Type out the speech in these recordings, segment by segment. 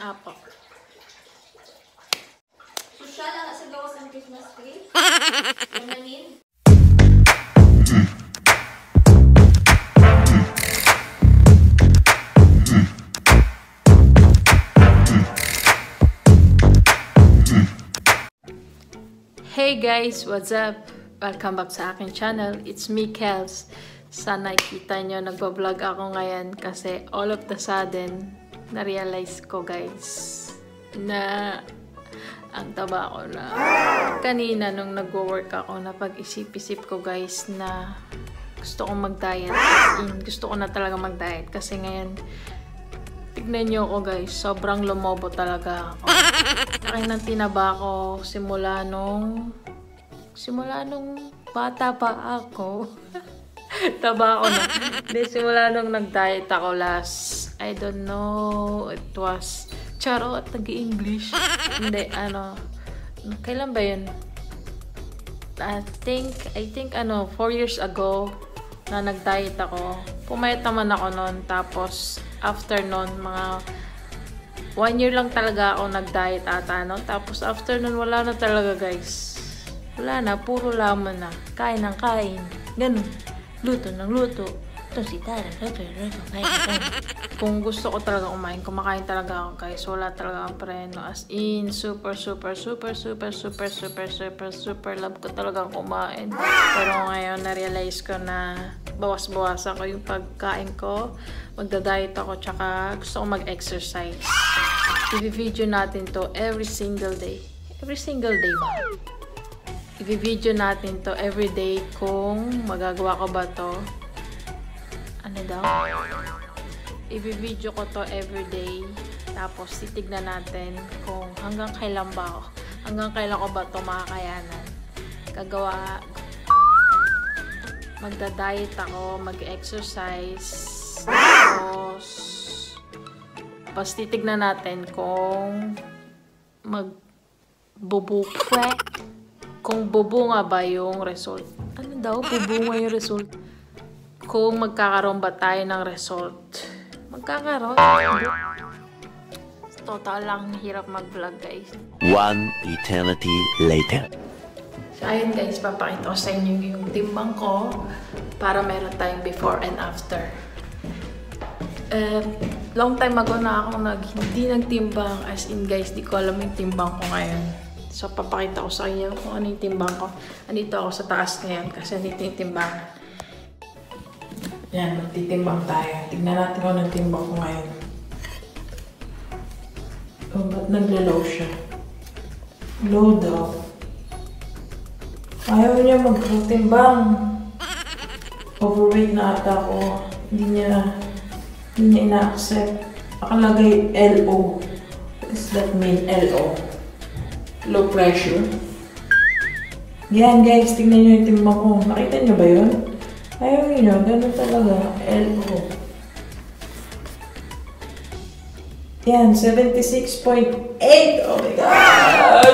Apo. Social ang sa gawas ng Christmas tree. Kumanin. Hey guys, what's up? Welcome back sa aking channel. It's me, Kels. Sana nakita nyo, nagpa-vlog ako ngayon kasi all of the sudden, na-realize ko guys na ang taba ko na. Kanina nung nagwo-work ako, napag-isip-isip ko guys na gusto kong mag-diet. Gusto ko na talaga mag-diet kasi ngayon, tignan nyo ako guys, sobrang lumobo talaga ako. Laki ng tinaba ko simula nung bata pa ako. Taba ako na. Hindi, simula nung nag-diet ako last, I don't know, it was, charot, nag-English. Hindi, kailan ba yun? I think, 4 years ago, na nag-diet ako. Pumayat naman ako noon, tapos, after noon, mga 1 year lang talaga ako nag-diet ata noon. Tapos, after noon, wala na talaga guys. Wala na, puro laman na. Kain ng kain. Ganun. Luto ng luto. Ito si Tara. Kung gusto ko talaga kumain, kumakain talaga ako guys. Wala talaga ang preno. As in, super love ko talaga kumain. Pero ngayon, na-realize ko na bawas-bawasan ko yung pagkain ko. Magda-diet ako, tsaka gusto ko mag-exercise. I-video natin to every single day. Every single day ba? I-video natin to every day kung magagawa ko ba to. Ano daw? I-video ko to every day. Tapos titignan natin kung hanggang kailan ba ako. Hanggang kailan ko ba to makakayanan. Magda-diet ako, mag-exercise. Tapos titignan natin kung kung bubunga ba yung result. Ano daw? Bubunga yung result. Kung magkakaroon ba tayo ng result. Magkakaroon. Total lang, hirap mag-vlog guys. 1 eternity later. So ayun guys, papakita ko sa inyo yung timbang ko para meron tayong before and after. Long time ago na ako hindi nagtimbang. As in guys, di ko alam yung timbang ko ngayon. So, papakita ko sa inyo kung ano yung timbang ko. Andito ako sa taas ngayon kasi andito yung timbang. Yan, magtitimbang tayo. Tignan natin kung ano yung timbang ko ngayon. Oh, ba't naglo-low siya? Low daw. Ayaw niya magtimbang. Overweight na ata ako. Hindi niya ina-accept. Nakalagay LO. What does that mean, LO? Low pressure. Yan guys, tingnan nyo yung timbang ko. Nakita nyo ba yun? Ayaw nyo, ganun talaga. LO. Yan, 76.8. Oh my God!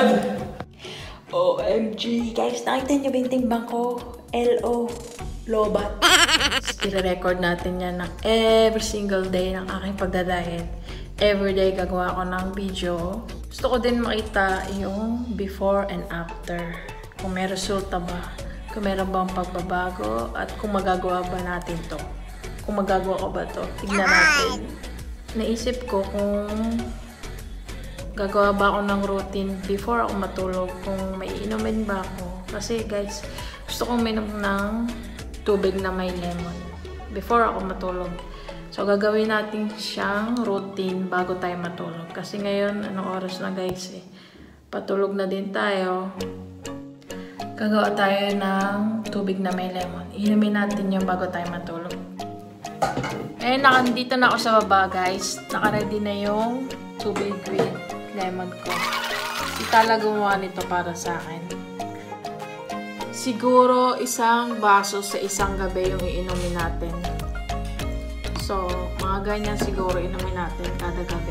OMG! Guys, nakita nyo ba yung timbang ko? LO. Lobat. I-record natin yan ng every single day ng aking pagdadiet. Everyday gagawa ko ng video. Gusto ko din makita yung before and after. Kung may resulta ba. Kung meron bang pagbabago. At kung magagawa ba natin to. Kung magagawa ko ba to. Tignan natin. Naisip ko kung gagawa ba ako ng routine before ako matulog. Kung may inumin ba ako. Kasi guys, gusto kong minom ng tubig na may lemon. Before ako matulog. So, gagawin natin siyang routine bago tayo matulog. Kasi ngayon, anong oras na guys eh. Patulog na din tayo. Gagawa tayo ng tubig na may lemon. Inumin natin yung bago tayo matulog. Ngayon, nandito na ako sa baba guys. Naka-ready na yung tubig with lemon ko. Itala gumawa nito para sa akin. Siguro, isang baso sa isang gabi yung iinumin natin. So, mga ganyan siguro inumin natin kada gabi.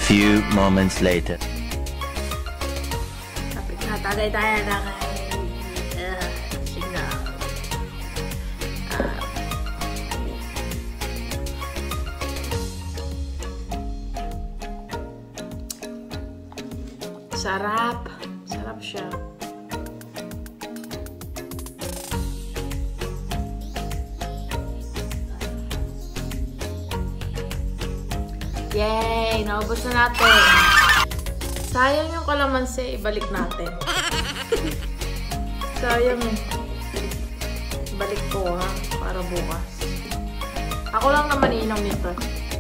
few moments later. Tagay tayo na kay signal. Sarap. Sarap siya. Yay! Naubos na natin. Sayang yung kalamansi. Ibalik natin. Sayang eh. Balik ko ha. Para bukas. Ako lang naman inom nito.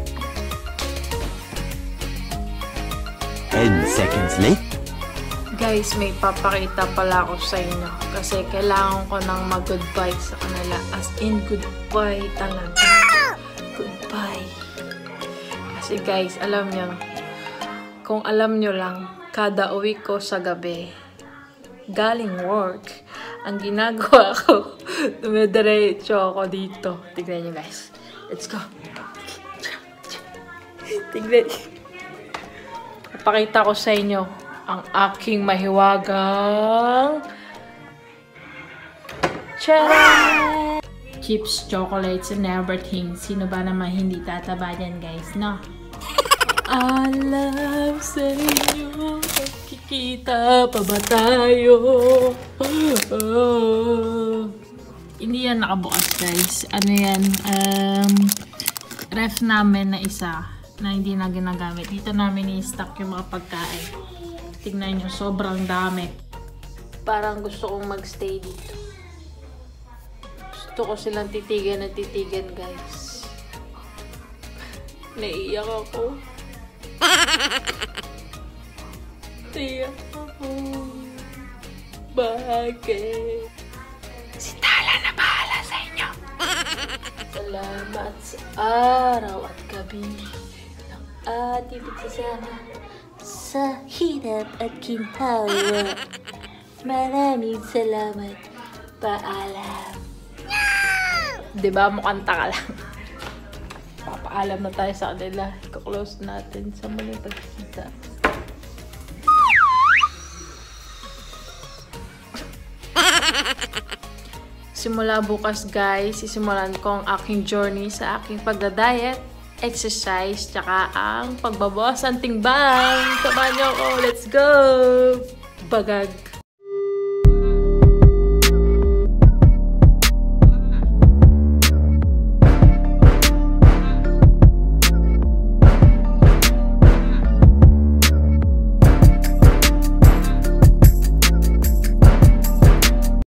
10 seconds later. Guys, may papakita pala ako sa inyo. Kasi kailangan ko nang mag-goodbye sa kanila. As in, goodbye talaga. Goodbye. Kasi guys, alam nyo, kung alam nyo lang, kada uwi ko sa gabi, galing work, ang ginagawa ko, dumidiretso ako dito. Tignan nyo guys. Let's go. Tignan. Papakita ko sa inyo ang aking mahiwagang charan! Chips, chocolates, and everything. Sino ba naman hindi tataba dyan guys, no? Alam sa inyo, kikita pa ba tayo? Hindi yan nakabukas guys. Ano yan? Ref namin na isa na hindi na ginagamit. Dito namin i-stock yung mga pagkain. Tignan nyo, sobrang dami. Parang gusto kong magstay dito. Gusto ko silang titigan at titigan guys. Naiiyak ako. Naiiyak ako. Bakit? Si Tala na bahala sa inyo. Salamat sa araw at gabi ng ating pagsasama sa hirap at ginhawa. Maraming salamat. Paalam. Diba? Mukanta ka lang. Papaalam na tayo sa kanila. I-close natin sa muling pagkikita. Simula bukas guys, sisimulan ko ang aking journey sa aking pagda-diet, exercise, tsaka ang pagbabawas ng timbang. Samahan niyo ako. Let's go! Bagag.